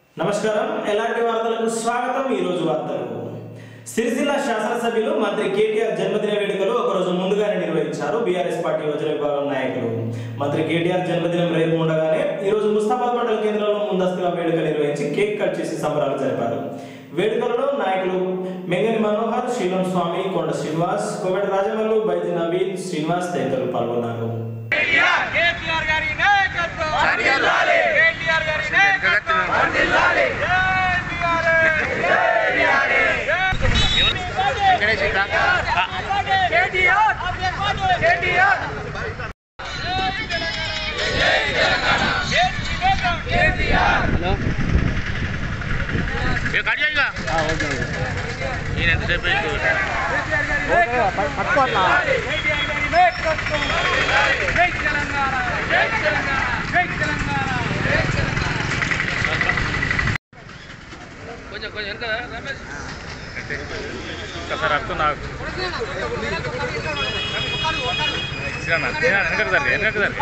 నమస్కారం ఎలాంటి వార్తలకు స్వాగతం। ఈ రోజు వార్తలు సిరిసిల్ల శాసనసభ్యులు మంత్రి కేటీఆర్ జన్మదిన వేడుకలు ఒక రోజు ముందుగానే నిర్వహించారు బీఆర్ఎస్ పార్టీ యోజన విభాగం నాయకులు। మంత్రి కేటీఆర్ జన్మదినం రేపు ఉండగానే ఈ రోజు ముస్తాబాద్ మండల కేంద్రంలో ముందస్తుగా వేడుక నిర్వహించి కేక్ కట్ చేసి సంబరాలు జరిపారు। వేడుకలలో నాయకులు మెంగని మనోహర్, శ్రీలం స్వామి, కొండ శ్రీనివాస్, కోవెట రాజమల్లు, బైతి నవీన్, శ్రీనివాస్ తదితరులు పాల్గొన్నారు। ये काट जाएगा हाँ हो जाएगा ये नहीं तो पे पटपटला जय तेलंगाना जय तेलंगाना जय तेलंगाना जय तेलंगाना कुछ कुछ इनका रमेश कसर आपको ना सियाना सियाना इनका किधर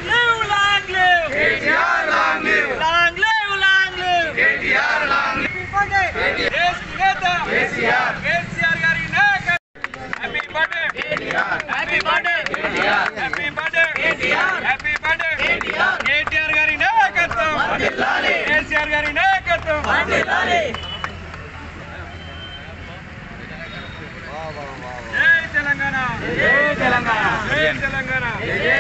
KTR long live KTR long देश की नेता केसीआर गारी नायकत्व happy birthday KTR happy birthday KTR happy birthday KTR happy birthday KTR KTR garu नायकत्व వందలాలి केसीआर गारी नायकत्व వందలాలి वाह वाह वाह जय तेलंगाना जय तेलंगाना जय तेलंगाना जय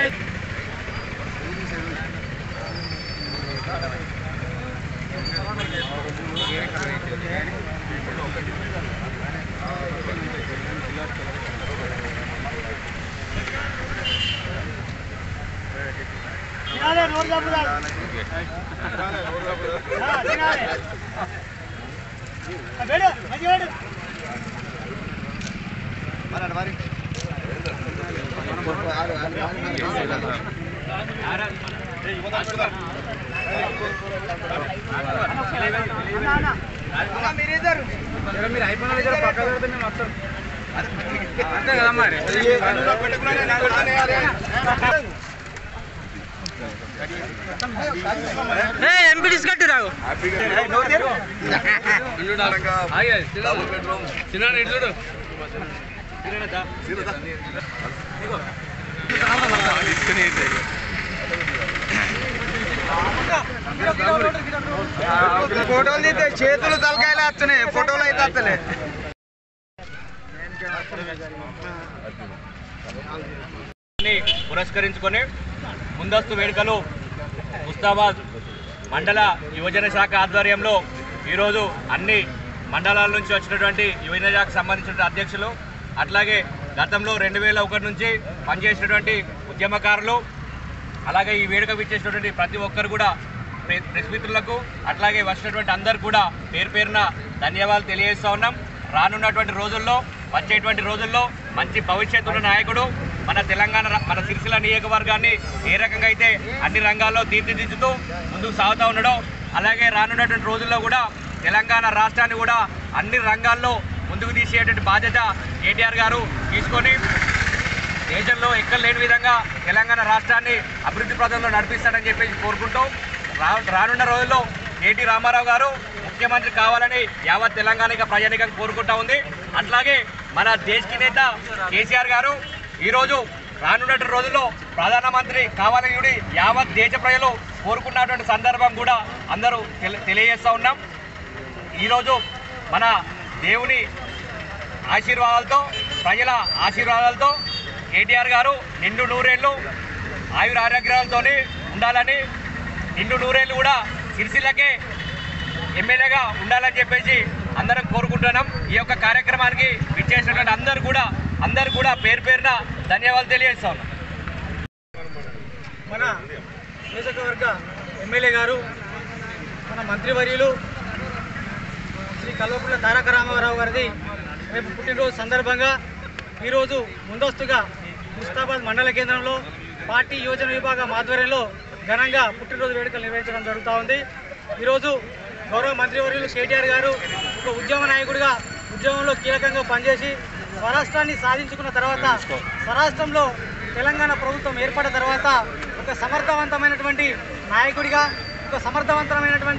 మీరు అయిపోయిన దగ్గర పక్క పెడితే మేము వస్తాం అంతే కదా మరి ఎంపీ తీసుకట్టు రావు చిన్న చూడు ఫోటోలు తీస్తే చేతులు తలకాయలు వస్తున్నాయి ఫోటోలు అయితే వస్తలే పురస్కరించుకొని ముందస్తు వేడుకలు ముస్తాబాద్ మండల యువజన శాఖ ఆధ్వర్యంలో ఈరోజు అన్ని మండలాల నుంచి వచ్చినటువంటి యువజన శాఖకు సంబంధించిన అధ్యక్షులు అట్లాగే గతంలో 2001 నుంచి పనిచేసినటువంటి ఉద్యమకారులు అలాగే ఈ వేడుక విచ్చేసినటువంటి ప్రతి ఒక్కరు కూడా ప్రెస్ మిత్రులకు అట్లాగే వచ్చినటువంటి అందరు కూడా పేరు పేరున ధన్యవాదాలు తెలియజేస్తూ ఉన్నాం। రానున్నటువంటి రోజుల్లో వచ్చేటువంటి రోజుల్లో మంచి భవిష్యత్తున్న నాయకుడు మన తెలంగాణ మన సిరిసిల్ల నియోజకవర్గాన్ని ఏ రకంగా అయితే అన్ని రంగాల్లో తీర్చిదిద్దుతూ ముందుకు సాగుతూ ఉండడో అలాగే రానున్నటువంటి రోజుల్లో కూడా తెలంగాణ రాష్ట్రాన్ని కూడా అన్ని రంగాల్లో ముందుకు తీసేటువంటి బాధ్యత కేటీఆర్ గారు తీసుకొని దేశంలో ఎక్కడ లేని విధంగా తెలంగాణ రాష్ట్రాన్ని అభివృద్ధి పథంలో నడిపిస్తాడని చెప్పేసి కోరుకుంటూ రానున్న రోజుల్లో కేటీ రామారావు గారు ముఖ్యమంత్రి కావాలని యావత్ తెలంగాణ ప్రజానికం కోరుకుంటా ఉంది। అట్లాగే మన దేశకి నేత కేసీఆర్ గారు ఈరోజు రానున్న రోజుల్లో ప్రధానమంత్రి కావాలని యావత్ దేశ ప్రజలు కోరుకున్నటువంటి సందర్భం కూడా అందరూ తెలియజేస్తూ ఉన్నాం। ఈరోజు మన దేవుని ఆశీర్వాదాలతో ప్రజల ఆశీర్వాదాలతో కేటీఆర్ గారు నిండు నూరేళ్ళు ఆయుర ఆరోగ్యాలతో ఉండాలని నిండు నూరేళ్ళు కూడా సిరిసిల్లకే ఎమ్మెల్యేగా ఉండాలని చెప్పేసి అందరం కోరుకుంటున్నాం। ఈ యొక్క కార్యక్రమానికి విచ్చేసినటువంటి అందరూ కూడా పేరు పేరున ధన్యవాదాలు తెలియజేస్తా ఉన్నాం। మన నియోజకవర్గ ఎమ్మెల్యే గారు మన మంత్రివర్యులు శ్రీ కల్వకుంట్ల తారక రామారావు గారిది రేపు పుట్టినరోజు సందర్భంగా ఈరోజు ముందస్తుగా ముస్తాబాద్ మండల కేంద్రంలో పార్టీ యోజన విభాగం ఆధ్వర్యంలో ఘనంగా పుట్టినరోజు వేడుకలు నిర్వహించడం జరుగుతూ ఉంది। ఈరోజు గౌరవ మంత్రివర్యులు కేటీఆర్ గారు ఒక ఉద్యమ నాయకుడిగా ఉద్యమంలో కీలకంగా పనిచేసి స్వరాష్ట్రాన్ని సాధించుకున్న తర్వాత స్వరాష్ట్రంలో తెలంగాణ ప్రభుత్వం ఏర్పడిన తర్వాత ఒక సమర్థవంతమైనటువంటి నాయకుడిగా ఒక సమర్థవంతమైనటువంటి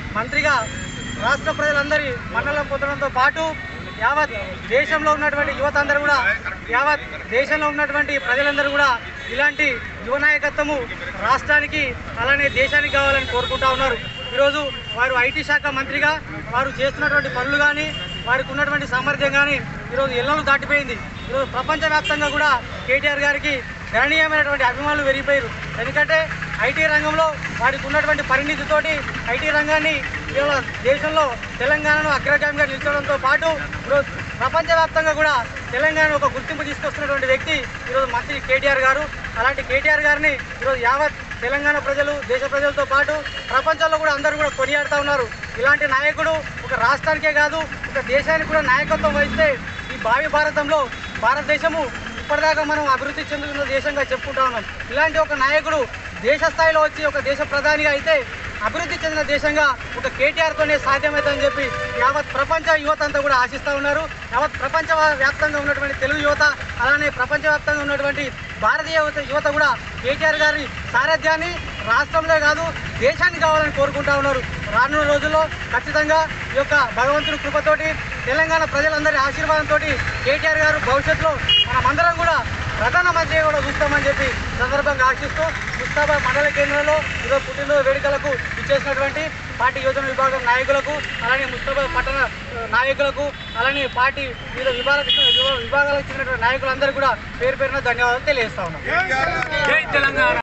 మంత్రిగా రాష్ట్ర ప్రజలందరి మన్నలం పొందడంతో పాటు యావత్ దేశంలో ఉన్నటువంటి యువత అందరూ కూడా యావత్ దేశంలో ఉన్నటువంటి ప్రజలందరూ కూడా ఇలాంటి యువ నాయకత్వము రాష్ట్రానికి అలానే దేశానికి కావాలని కోరుకుంటా ఉన్నారు. ఈరోజు వారు ఐటీ శాఖ మంత్రిగా వారు చేస్తున్నటువంటి పనులు కానీ వారికి ఉన్నటువంటి సామర్థ్యం కానీ ఈరోజు ఎల్లలు దాటిపోయింది. ఈరోజు ప్రపంచవ్యాప్తంగా కూడా కేటీఆర్ గారికి గణనీయమైనటువంటి అభిమానులు పెరిగిపోయారు. ఎందుకంటే ఐటీ రంగంలో వారికి ఉన్నటువంటి పరిణితితోటి ఐటీ రంగాన్ని ఇవాళ దేశంలో తెలంగాణను అగ్రగామిగా నిలిచడంతో పాటు ఈరోజు ప్రపంచవ్యాప్తంగా కూడా తెలంగాణ ఒక గుర్తింపు తీసుకొస్తున్నటువంటి వ్యక్తి ఈరోజు మంత్రి కేటీఆర్ గారు. అలాంటి కేటీఆర్ గారిని ఈరోజు యావత్ తెలంగాణ ప్రజలు దేశ ప్రజలతో పాటు ప్రపంచంలో కూడా అందరూ కూడా కొనియాడుతూ ఉన్నారు. ఇలాంటి నాయకుడు ఒక రాష్ట్రానికే కాదు ఒక దేశానికి కూడా నాయకత్వం వహిస్తే ఈ భావి భారతదేశము ఇప్పటిదాకా మనం అభివృద్ధి చెందుతున్న దేశంగా చెప్పుకుంటా ఉన్నాం. ఇలాంటి ఒక నాయకుడు దేశ స్థాయిలో వచ్చి ఒక దేశ ప్రధానిగా అయితే అభివృద్ధి చెందిన దేశంగా ఒక కేటీఆర్తోనే సాధ్యమవుతుందని చెప్పి యావత్ ప్రపంచ యువత అంతా కూడా ఆశిస్తూ ఉన్నారు. యావత్ ప్రపంచ వ్యాప్తంగా ఉన్నటువంటి తెలుగు యువత అలానే ప్రపంచవ్యాప్తంగా ఉన్నటువంటి భారతీయ యువత కూడా కేటీఆర్ గారి సారథ్యాన్ని రాష్ట్రంలో కాదు దేశానికి కావాలని కోరుకుంటా ఉన్నారు. రానున్న రోజుల్లో ఖచ్చితంగా ఈ యొక్క భగవంతుడి కృపతోటి తెలంగాణ ప్రజలందరి ఆశీర్వాదంతో కేటీఆర్ గారు భవిష్యత్తులో మనమందరం కూడా ప్రధానమంత్రిగా కూడా చూస్తామని చెప్పి సందర్భంగా ఆశిస్తూ ముస్తాబాద్ మండల కేంద్రంలో ఈరోజు పుట్టినరోజు వేడుకలకు ఇచ్చేసినటువంటి పార్టీ యోజన విభాగం నాయకులకు అలానే ముస్తాబాద్ పట్టణ నాయకులకు అలానే పార్టీ వివిధ విభాగాలకు చెందినటువంటి నాయకులందరూ కూడా పేరు పేరున ధన్యవాదాలు తెలియజేస్తా ఉన్నాం.